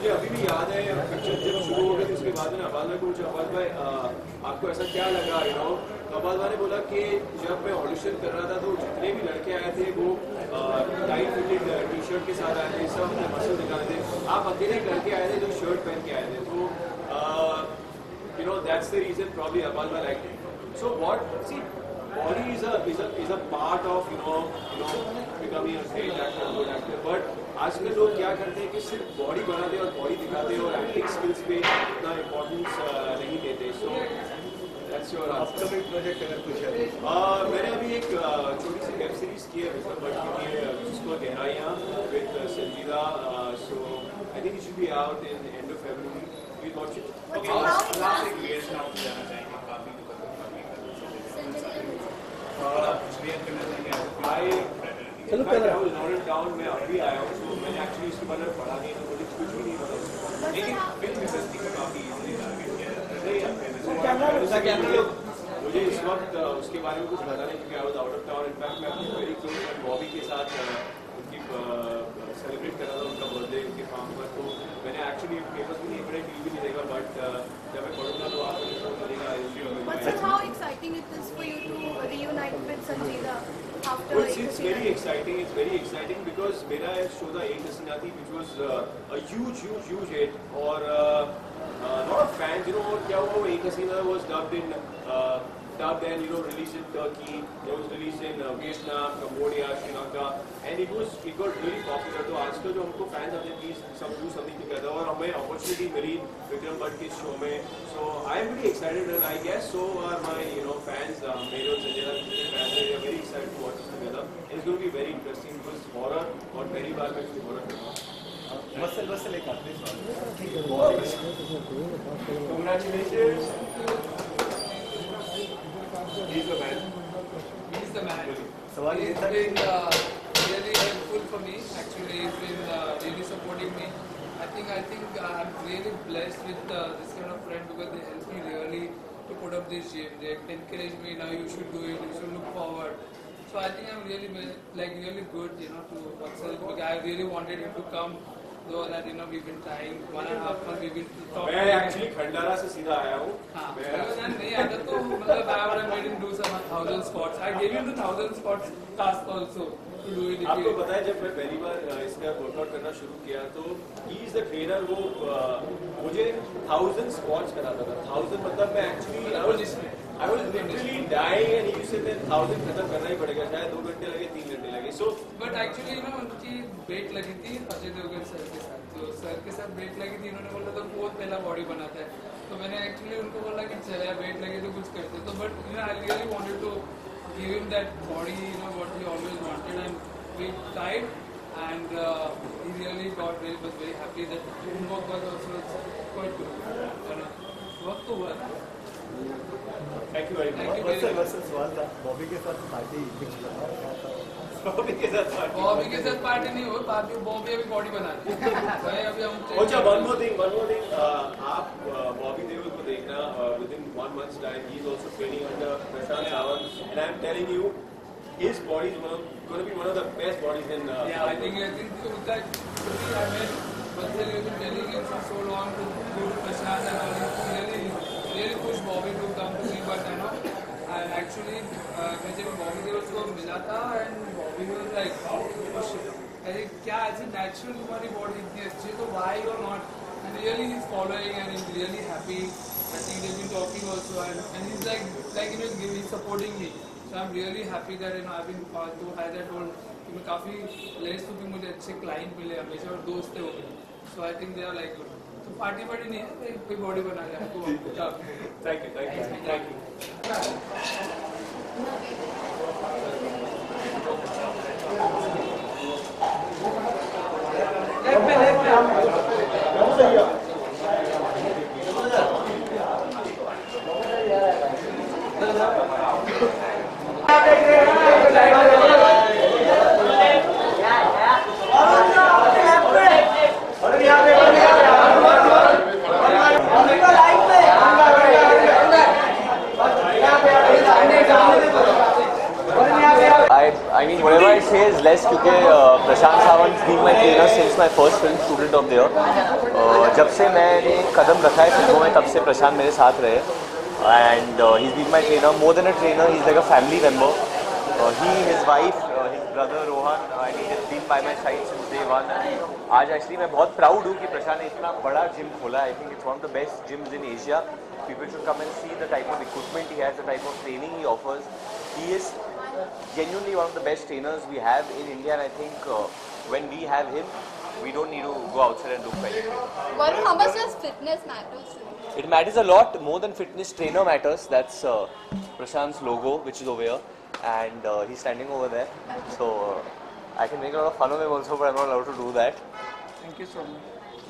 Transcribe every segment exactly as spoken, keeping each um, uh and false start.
मुझे अभी भी याद है पिक्चर जब शुरू हो गई थी उसके बाद में अब्बास भाई को पूछा अब्बास भाई आपको ऐसा क्या लगा यू नो तो अब्बास भाई ने बोला कि जब मैं ऑडिशन कर रहा था तो जितने भी लड़के आए थे वो टाइट फिटेड टी शर्ट के साथ आए थे सब अपने मसल दिखाए थे आप अकेले करके आए थे जो शर्ट पहन के आए थे तो you know that's the reason probably Abbas भाई like so what see body is a is a is a part of you know you know becoming a great actor, good actor. But आजकल लोग क्या करते हैं कि सिर्फ बॉडी बनाते और बॉडी दिखाते और एक्टिंग स्किल्स पे इतना इम्पोर्टेंस नहीं देते. So that's your upcoming project अगर कुछ है. मैंने अभी एक छोटी सी वेब सीरीज की है विक्रम भट्ट की है जिसको गहराइयाँ with Sanjeeda. So I think it should be out in end of February. We watch it. Okay last एक क्रिएशन आप जाना चाहेंगे काफी चलो पहले I was noted down मैं अभी आया हूँ तो मैंने एक्चुअली इसके बारे में पढ़ा नहीं तो मुझे कुछ भी नहीं पता लेकिन फिल्म इंडस्ट्री में काफी इजीली टारगेट किया है. मुझे इस वक्त उसके बारे में कुछ पता नहीं क्योंकि I was out of town. In fact मैं अपनी वेरी क्लोज फ्रेंड बॉबी के साथ उनकी सेलिब्रेट कर रहा था उनका बर्थडे उनके फार्म पर. तो मैंने एक्चुअली पेपर्स भी नहीं पढ़े टीवी भी नहीं देखा बट जब मैं पढ़ूंगा तो आपको मिलेगा. But how exciting it is for you to reunite with Sanjeeva after well, it's very exciting. It's very exciting because मेरा show था एक हसीना थी which was uh, a huge, huge, huge hit. और uh, uh, lot of fans, you know, और क्या हुआ वो एक हसीना was dubbed in uh, dubbed and you know released in Turkey. It was released in uh, Vietnam, Cambodia, Sri Lanka, and it was it got really popular. तो आजकल जो हमको fans आते हैं please some do something together. और हमें opportunity मिली विक्रम भट्ट के show में. So I am really excited and I guess so are my you know fans. Uh, मेरे और संजय के fans they are very excited to watch this together. It's going to be very interesting because horror और पहली बार मैं कुछ horror कर रहा हूँ. मसल मसल एक आखिरी सवाल. Congratulations. He's the man. He's the man. सवाल He's been uh, really helpful for me. Actually, he's been uh, really supporting me. I think I think I'm really blessed with uh, this kind of friend because they help me really to put up this gym. They encourage me. Now you should do it. You should look forward. So I think I'm really like really good, you know, to Vatsal because I really wanted him to come. Though that you know we've been trying one and a half month we've been talking. मैं actually Khandara से सीधा आया हूँ. हाँ. मैं नहीं आता तो मतलब I would have made him do some thousand spots. I gave him the thousand spots task also to do it. आपको पता है जब मैं पहली बार इसका वर्कआउट करना शुरू किया तो he is the trainer वो मुझे thousand spots कराता था. thousand मतलब मैं actually I was I was literally dying and he said that thousand खत्म करना ही पड़ेगा शायद दो घंटे लगे तीन घंटे लगे. So but actually you know उनकी बेट लगी थी अजय देवगन सर के साथ. तो सर के साथ बेट लगी थी. इन्होंने बोला था बहुत पहला बॉडी बनाता है तो मैंने एक्चुअली उनको बोला कि चले बेट लगी तो कुछ करते. तो but you know I really wanted to give him that body, you know, what he always wanted, and we tried, and uh, he really got really was very happy that homework was also quite good. You know, work to work. Thank you very much. वैसे वैसे सवाल था बॉबी के साथ party कुछ बॉबी के साथ party Bobby के साथ पार्टी नहीं हो पार्टी बॉबी अभी बॉडी बना रही है. भाई अभी हम अच्छा one more thing one more thing आप बॉबी देओल को देखना within one month's time he is also training under Prashant Dhawan and I am telling you his body is one of, going to be one of the best bodies in uh, yeah I think I think उसका I mean but they have been telling him for so long to go to Prashant and all really really push Bobby to come to me but you know and actually मैं जब बॉबी देओल को मिला था and Bobby was like oh shit अरे क्या ऐसे natural तुम्हारी body इतनी अच्छी है तो why or not and really he's following and he's really happy. I think they've been talking also and, and he's like like you know he's supporting me so I'm really happy that you know I've been uh, to as I told कि मैं काफी less तो भी मुझे अच्छे client मिले हमेशा और दोस्त थे वो भी so I think they are like good. तो पार्टी पार्टी नहीं है कोई बॉडी बना लिया आपको. Thank you thank you thank you. Left में लेफ्ट में I I mean whatever I say is less क्योंकि प्रशांत Sawant been my trainer since my first film, Student of the Year. Uh, जब से मैंने कदम रखा है फिल्मों में तब से प्रशांत मेरे साथ रहे. And uh, he's been my trainer, more than a trainer, he's like a family member. Uh, he, his wife, uh, his brother Rohan, uh, and he has been by my side since day one. And आज actually मैं बहुत proud हूँ कि प्रशांत ने इतना बड़ा gym खोला. I think it's one of the best gyms in Asia. People should come and see the type of equipment he has, the type of training he offers. He is genuinely one of the best trainers we have in India, and I think uh, when we have him, we don't need to go outside and look for anything. Varun, how much does fitness matter to you? It matters a lot, more than fitness. Trainer matters. That's uh, Prashant's logo, which is over here, and uh, he's standing over there. So uh, I can make a lot of fun of him also, but I'm not allowed to do that. Thank you so much.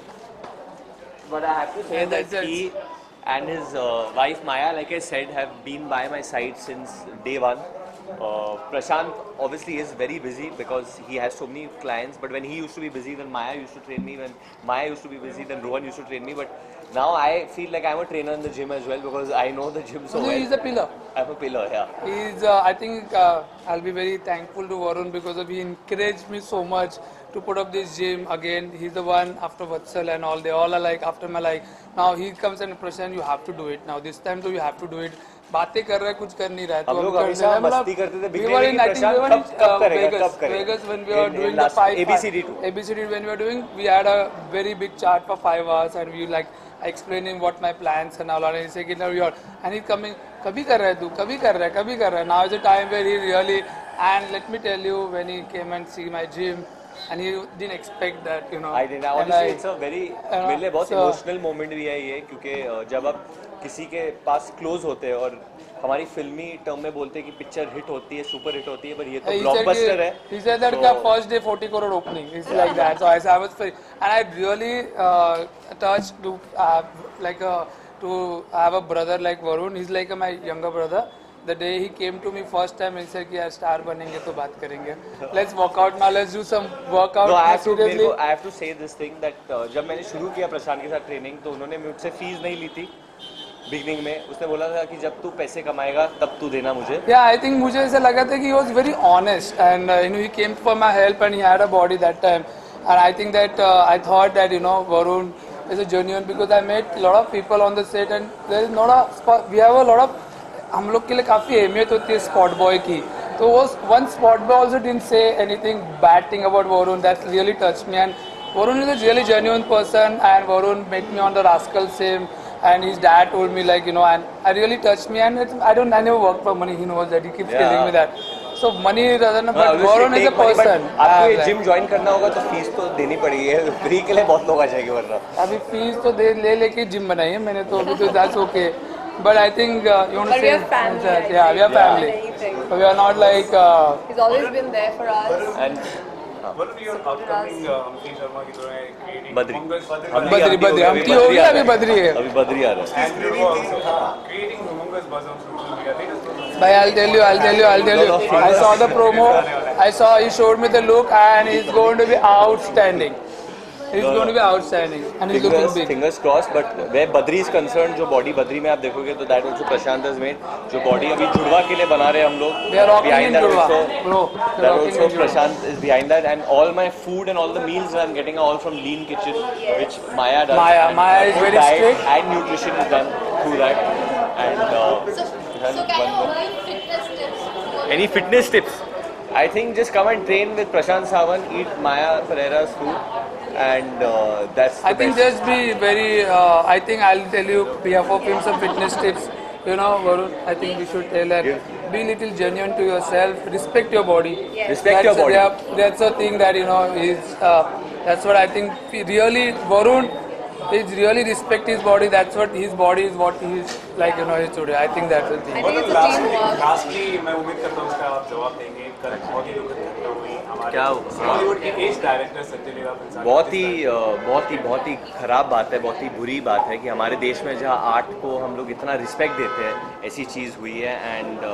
But I have to say Yeah, that that's it. he and his uh, wife Maya, like I said, have been by my side since day one. Uh, Prashant obviously is very busy because he has so many clients, but when he used to be busy, then Maya used to train me. When Maya used to be busy, then Rohan used to train me. But now I feel like I'm a trainer in the gym as well because I know the gym so No, well. he's a pillar. I'm a pillar, yeah. He's, uh, I think uh, I'll be very thankful to Varun because of he encouraged me so much to put up this gym again. He's the one after Vatsal and all. They all are like after my like. Now he comes and Prashant, you have to do it. Now this time too, you have to do it. बातें कर रहा है कुछ कर नहीं रहा है तो हम लोग हमेशा मस्ती करते थे we were in I think we were in uh, Vegas करेगा? Vegas when we were In- doing in the last five A B C D two. A B C D when we were doing we had a very big chart for five hours and we like explaining what my plans and all and he said now you're and he's coming कभी कर रहा है तू कभी कर रहा है कभी कर रहा है now is a time where he really and let me tell you when he came and see my gym and he didn't expect that you know I did. And Honestly, I- it's a very uh, मेरे लिए बहुत so- emotional moment भी है ये क्योंकि uh, जब आप किसी के पास क्लोज होते हैं और हमारी फिल्मी टर्म में बोलते हैं कि पिक्चर हिट होती है सुपर हिट होती है पर ये तो He said ब्लॉकबस्टर कि- है. He said that So- the first day forty crore opening. It's like that. So I, I was very, and I really uh, touched to uh, like a, to have a brother like Varun. He's like my younger brother. The day he came to me first time, he said कि यार star बनेंगे तो बात करेंगे. Let's work out now. Let's do some workout. No, I have to seriously. I have to say this thing that uh, जब मैंने शुरू किया प्रशांत के साथ ट्रेनिंग तो उन्होंने मुझसे फीस नहीं ली थी बिगनिंग में. उसने बोला था कि जब तू पैसे कमाएगा तब तू देना मुझे. Yeah, I think मुझे ऐसा लगा था कि he was very honest and uh, you know he came for my help and he had a body that time and I think that uh, I thought that you know Varun is a genuine because I met a lot of people on the set and there is not a spot, we have a lot of हम लोग के लिए काफ़ी अहमियत होती है spot boy की तो वो one spot boy also didn't say anything bad thing about Varun that really touched me and Varun is a really genuine person and Varun met me on the Rascal Sim and his dad told me like you know and I really touched me and it's, I don't I never work for money he knows that he keeps Yeah. telling me that so money doesn't but Obviously Varun is a take money, but person आपको ये Uh, gym join करना होगा तो fees तो देनी पड़ेगी. Free के लिए बहुत लोग आ जाएंगे वरना. अभी फीस तो दे ले लेके जिम बनाई है मैंने तो अभी तो that's okay but I think uh, you want to But we say are family, that, I yeah we are think. family Anything. so we are not like uh, He's always been there for us. And What are your upcoming uh, Amti Sharma की तरह creating Badri humongous हम बद्री नहीं, बद्री अभी हमती हो गया अभी बद्री है अभी बद्री आ रहा है. and you're also creating humongous buzz on social media. I think it's Bhai, I'll tell you, I'll tell you, I'll tell you. I saw the promo. I saw he showed me the look, and he's going to be outstanding. He's going to be outstanding, and he's looking Fingers, big. fingers crossed, but where Badri is concerned, जो body Badri में आप देखोगे तो that also Prashant has made. जो body अभी जुड़वा के लिए बना रहे हैं हम लोग. They are rocking in Behind that Judwa, also, bro. They're that rocking also in Judwa. Prashant is behind that, and all my food and all the meals that I'm getting are all from Lean Kitchen, which Maya does. Maya- and Maya is food very diet strict. and nutrition is done through that. And uh, So, has so can one you more. offer fitness tips? Any fitness tips? I think just come and train with Prashant Sawan, eat Maya Pereira's food, and uh, that's the I think best. just be very. Uh, I think I'll tell you behalf of him some fitness tips. You know, Varun, I think we should tell that. Be little genuine to yourself. Respect your body. Yes. Respect that's your body. A, that's a thing that you know is. Uh, that's what I think. Really, Varun is really respect his body. That's what his body is. What he is like. You know, is today. I think that's the I thing. think it's a teamwork. Lastly मैं उम्मीद करता हूँ उसका आप जवाब देंगे. कल बहुत ही दुखद घटना हुई हमारे क्या? बॉलीवुड के एज डायरेक्टर संजय लीला बंसाली. बहुत ही अ, बहुत ही बहुत ही खराब बात है, बहुत ही बुरी बात है कि हमारे देश में जहाँ आर्ट को हम लोग इतना रिस्पेक्ट देते हैं ऐसी चीज़ हुई है. And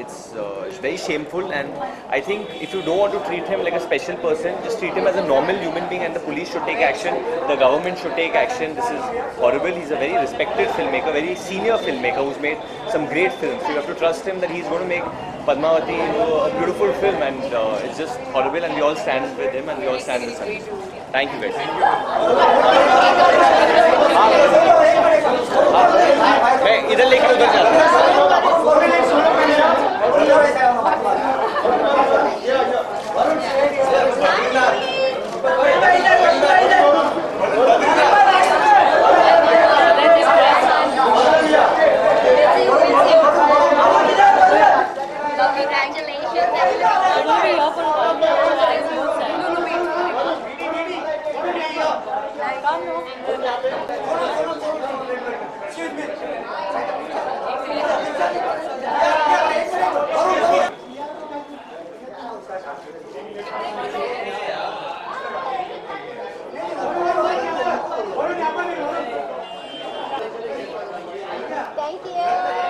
it's very shameful and I think if you don't want to treat him like a special person, just treat him as a normal human being and the police should take action, the government should take action. This is horrible. He is a very respected film maker, very senior film maker who's made some great films. You have to trust him that he's going to make Padmavati, you know, a beautiful film, and uh, it's just horrible, and we all stand with him, and we all stand with him. Thank you guys. Thank you. मैं इधर लेके उधर जाता हूँ. Thank you.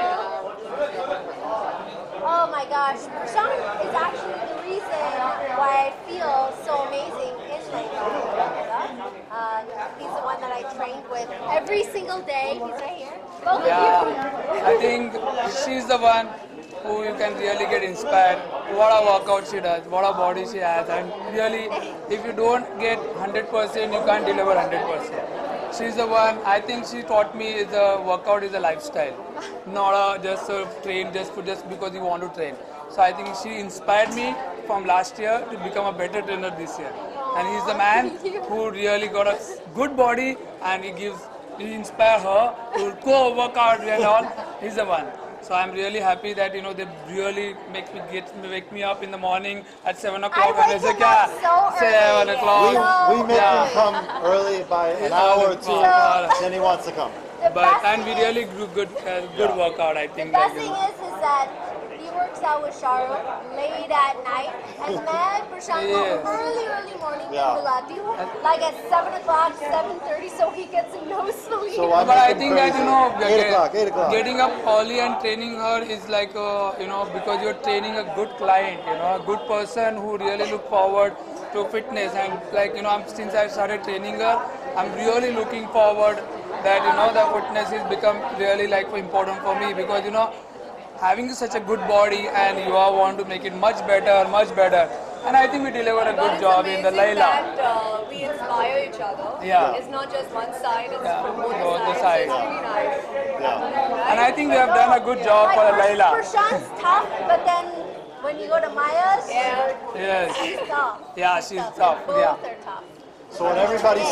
Oh my gosh, Prashant is actually the reason why I feel so amazing in Leone. Uh, he's the one that I trained with every single day. He's right here. Both Yeah, of you. I think she's the one who you can really get inspired. What a workout she does, what a body she has, and really, if you don't get one hundred percent, you can't deliver one hundred percent. She's the one. I think she taught me is a workout is a lifestyle, not a just a train just for just because you want to train. So I think she inspired me from last year to become a better trainer this year. And he's the man who really got a good body, and he gives he inspire her to go work out and all. He's the one. So I'm really happy that you know they really make me get make me up in the morning at seven o'clock. I wake him up so seven early. o'clock. We, we make Yeah. him come early by an hour or two, So- then he wants to come. The But best and we thing really is, do good uh, good workout. I the think. best like, you thing know. is, is that he works out with Shahrukh late at night, and Mad Prashant Yes. early, early morning Yeah. in Biladi, like at seven o'clock, seven thirty, so he gets no sleep. So I But I make him think that you crazy. know, eight get- o'clock, eight o'clock. getting up early and training her is like uh, you know because you're training a good client, you know, a good person who really look forward to fitness, and like you know, I'm, since I started training her, I'm really looking forward that you know the fitness has become really like important for me because you know having such a good body and you all want to make it much better, much better, and I think we deliver a good job in the Layla. That uh, we inspire each other. Yeah. It's not just one side, it's Yeah, from both both the sides. sides. It's really nice. Yeah. And I think we have done a good job like, for Prash- Layla. Prashant's tough, but then when you go to Maya's, Yeah. Yes. she's tough. Yeah, she's tough. Both Yeah. are tough. So when everybody's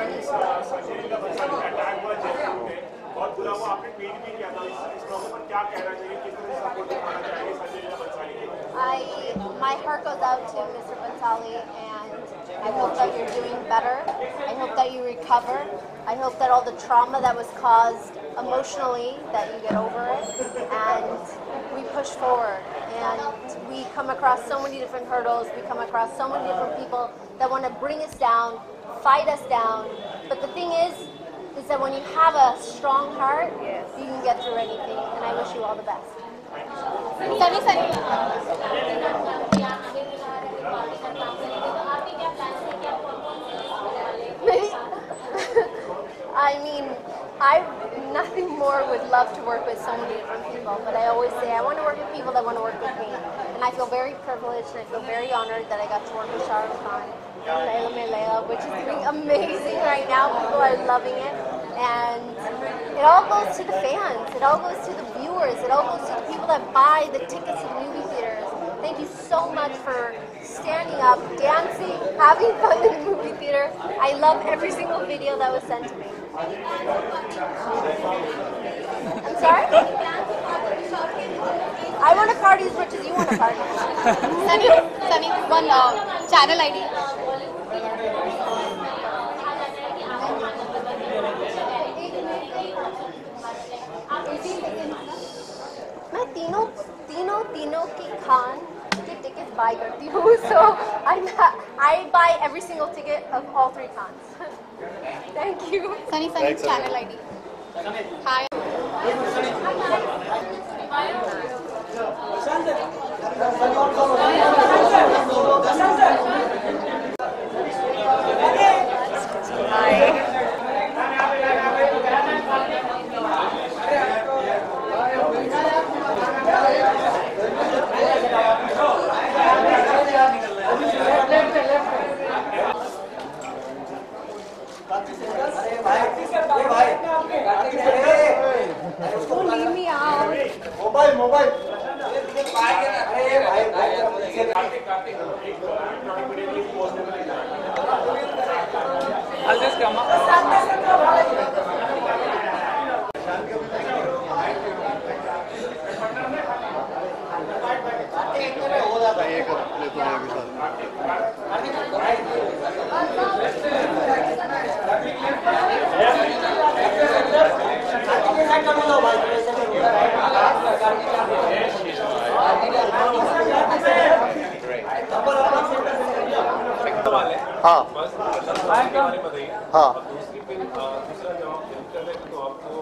बहुत बुरा हुआ आपने tweet भी किया था इस इस मौके पर क्या कहना चाहिए किस तरह से सपोर्ट करना चाहिए संजय लीला बंसाली के I, my heart goes out to Mister Bansali, and I hope that you're doing better. I hope that you recover. I hope that all the trauma that was caused emotionally, that you get over it, and we push forward. And we come across so many different hurdles. We come across so many different people that want to bring us down, fight us down. But the thing is, is that when you have a strong heart, you can get through anything. And I wish you all the best. Sunny, Sunny. Maybe. I mean, I nothing more would love to work with so many different people, but I always say I want to work with people that want to work with me. And I feel very privileged and I feel very honored that I got to work with Shah Rukh Khan and Layla Melayla, which is doing amazing right now. People are loving it. And it all goes to the fans. It all goes to the viewers. It all goes to the people that buy the tickets to the movie theaters. Thank you so much for standing up, dancing, having fun in the movie theater. I love every single video that was sent to me. I'm sorry? I want to party as much as you want to party. Sunny, Sunny, one uh, channel I D. मैं तीनों तीनों तीनों की खान के tickets buy करती हूँ, so I I buy every single ticket of all three khans. Thank you. Sunny, Sunny, Thanks, Sunny. channel I D. Hi. Don't leave me out. Mobile, mobile. I'll just come up. ये कर लेता हूँ अभी हाँ हाँ दूसरी film दूसरा जब आप फिल्म कर रहे थे तो आपको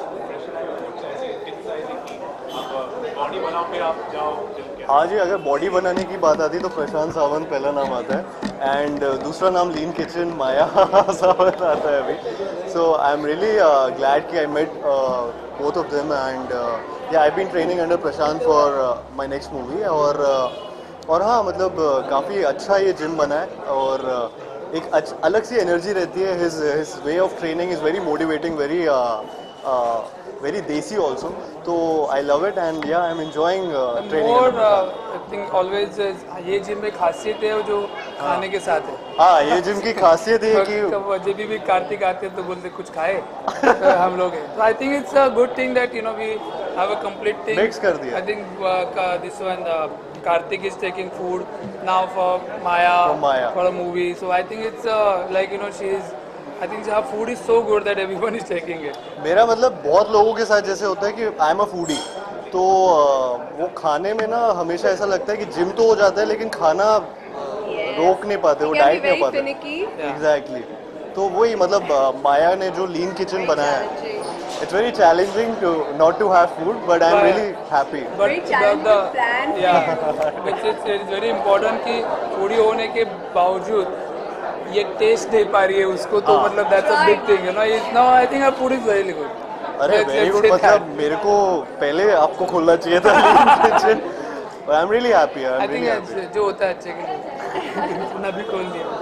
बॉडी बनाओ फिर आप जाओ फिल्म के हाँ जी, अगर बॉडी बनाने की बात आती है तो प्रशांत सावंत पहला नाम आता है एंड दूसरा नाम लीन किचन माया सावंत आता है अभी. So I am really glad कि I met both of them and yeah I been training under Prashant for my next movie. और uh, और हाँ मतलब uh, काफ़ी अच्छा ये जिम बना है और uh, एक अच्छ, अलग सी एनर्जी रहती है. His his way of training is very motivating, very very desi also, so I love it and yeah I'm enjoying uh, training. More uh, I think always is ये gym में खासियत है जो खाने के साथ है. हाँ ये जिम की खासियत है कि कब जब भी कार्तिक आते हैं तो बोलते कुछ खाए तो हम लोग हैं. So I think it's a good thing that you know we have a complete thing. Mix कर दिया. I think uh, this one uh, Karthik is taking food now for Maya, for Maya for a movie. So I think it's uh, like you know she is. I think her food is so good that everyone is taking it. मेरा मतलब बहुत लोगों के साथ जैसे होता है कि आई एम अ फूडी, तो वो खाने में ना हमेशा ऐसा लगता है कि जिम तो हो जाता है लेकिन खाना रोक नहीं पाते, वो डाइट नहीं पाते. एग्जैक्टली. तो वही मतलब माया ने जो लीन किचन बनाया है, it's very challenging to not to have food, but I'm really happy. Very challenging plan. Yeah, which is it's very important कि foodie होने के बावजूद ये टेस्ट दे पा रही है उसको, तो मतलब that's a big thing, you know. Now I think her food is very good. अरे very good. मतलब मेरे को पहले आपको खोलना चाहिए था lean kitchen. But I'm really happy. I'm I think really happy. जो होता है अच्छे के लिए उन्हें भी खोल दिया.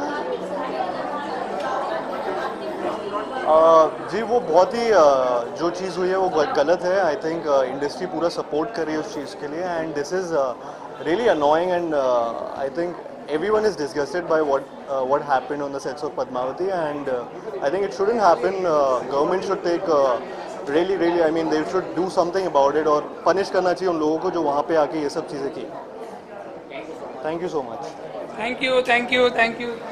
Uh, जी वो बहुत ही uh, जो चीज़ हुई है वो गलत है. आई थिंक इंडस्ट्री पूरा सपोर्ट कर रही है उस चीज़ के लिए and this is really annoying and I think everyone is disgusted by what uh, what happened on the sets of Padmavati and uh, I think it shouldn't happen. uh, government should take uh, really really I mean they should do something about it और punish करना चाहिए उन लोगों को जो वहाँ पे आके ये सब चीज़ें की. Thank you so much. Thank you, thank you, thank you.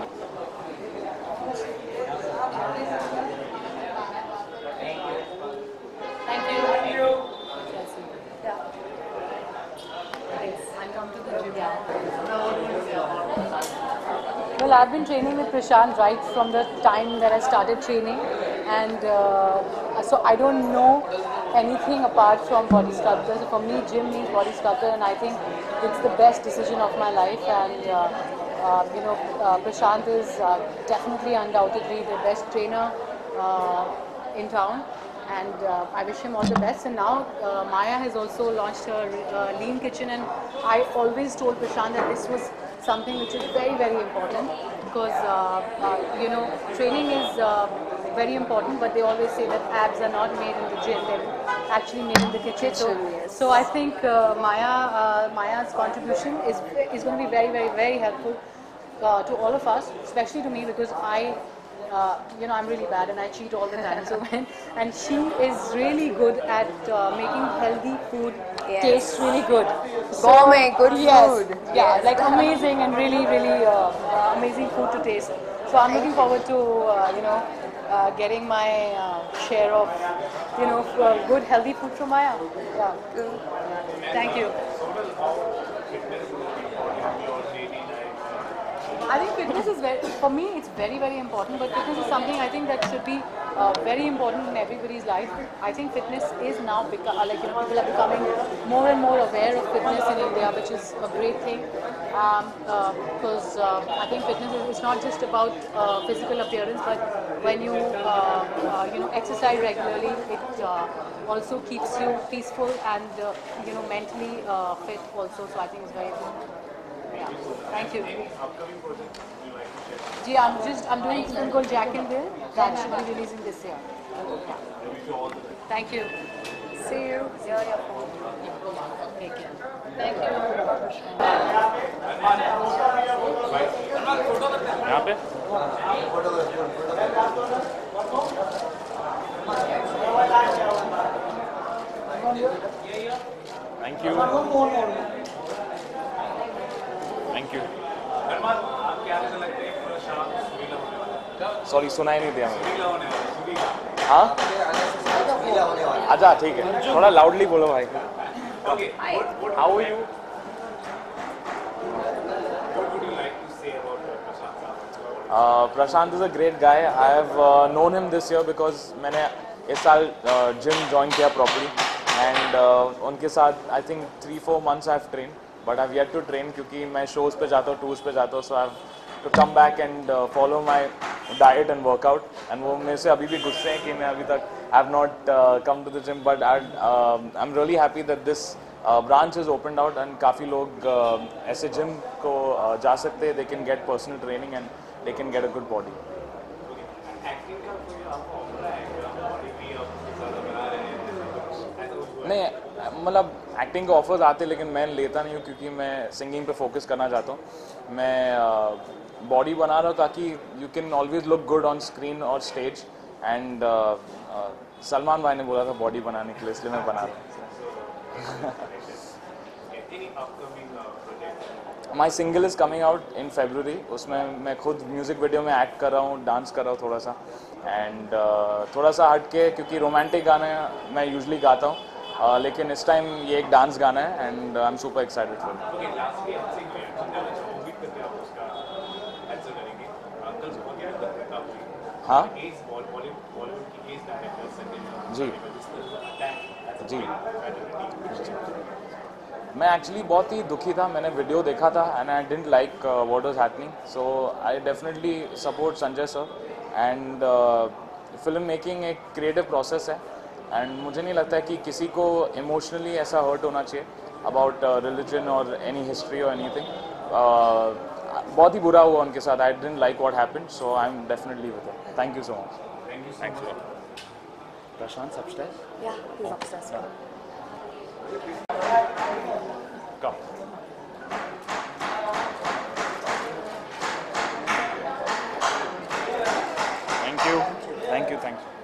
Well, I've been training with Prashant right from the time that I started training, and uh, so I don't know anything apart from body sculptor. So for me, gym means body sculptor, and I think it's the best decision of my life. And uh, uh, you know, uh, Prashant is uh, definitely, undoubtedly, the best trainer uh, in town, and uh, I wish him all the best. And now uh, Maya has also launched her uh, lean kitchen, and I always told Prashant that this was something which is very very important because uh, uh, you know training is uh, very important, but they always say that abs are not made in the gym, they're actually made in the kitchen. So, yes. so I think uh, Maya uh, Maya's contribution is is going to be very very very helpful uh, to all of us, especially to me because I uh, you know I'm really bad and I cheat all the time. So when and she is really good at uh, making healthy food Yes. taste really good. Gourmet, good yes, food. Yeah, Yes. like amazing and really, really uh, uh, amazing food to taste. So I'm looking forward to uh, you know uh, getting my uh, share of you know uh, good healthy food from Maya. Yeah. Thank you. I think fitness is very, for me it's very very important, but fitness is something I think that should be uh, very important in everybody's life. I think fitness is now beca- like you know people are becoming more and more aware of fitness in India, which is a great thing um, uh, because uh, I think fitness is it's not just about uh, physical appearance, but when you uh, uh, you know exercise regularly, it uh, also keeps you peaceful and uh, you know mentally uh, fit also. So I think it's very important. Yeah. Thank you. Upcoming project you like to share? Yeah, I'm just I'm doing a film called Jack and Bill that should be releasing this year. Yeah. Thank you. See you. Take care. Thank you. यहाँ पे thank you thank you sorry सुनाई नहीं दिया मुझे हाँ अच्छा ठीक है थोड़ा लाउडली बोलो भाई how are you Uh, Prashant is a great guy. I have uh, known him this year because मैंने इस साल जिम ज्वाइन किया प्रॉपर्ली एंड उनके साथ I think three four months I have train but I have yet to train क्योंकि मैं shows पे जाता हूँ टूर्स पे जाता हूँ so I have to come back and follow my diet and workout and वो मेरे से अभी भी गुस्से हैं कि मैं अभी तक I have not come to the gym but I I am really happy that this branch is opened out and काफ़ी लोग uh, ऐसे जिम को uh, जा सकते हैं they can get personal training and they can get a good body. नहीं मतलब acting के ऑफर्स आते लेकिन मैं लेता नहीं हूँ क्योंकि मैं सिंगिंग पे फोकस करना चाहता हूँ मैं बॉडी uh, बना रहा हूँ ताकि you can always look good on screen और स्टेज एंड सलमान भाई ने बोला था बॉडी बनाने के लिए इसलिए मैं बना रहा हूँ my single is coming out in February उसमें मैं खुद म्यूज़िक वीडियो में एक्ट कर रहा हूँ डांस कर रहा हूँ थोड़ा सा एंड uh, थोड़ा सा हट के क्योंकि रोमांटिक गाने मैं यूजुअली गाता हूँ uh, लेकिन इस टाइम ये एक डांस गाना है and I am super excited for हाँ जी जी मैं एक्चुअली बहुत ही दुखी था मैंने वीडियो देखा था and I didn't like what was happening so I definitely support Sanjay sir and film making एक क्रिएटिव प्रोसेस है एंड मुझे नहीं लगता है कि किसी को इमोशनली ऐसा हर्ट होना चाहिए अबाउट रिलीजन और एनी हिस्ट्री और एनीथिंग बहुत ही बुरा हुआ उनके साथ I didn't like what happened so I am definitely with him thank you so much thank you thanks a lot Prashant upstairs Yeah, he's upstairs. Come. Thank you. Thank you. Thank you.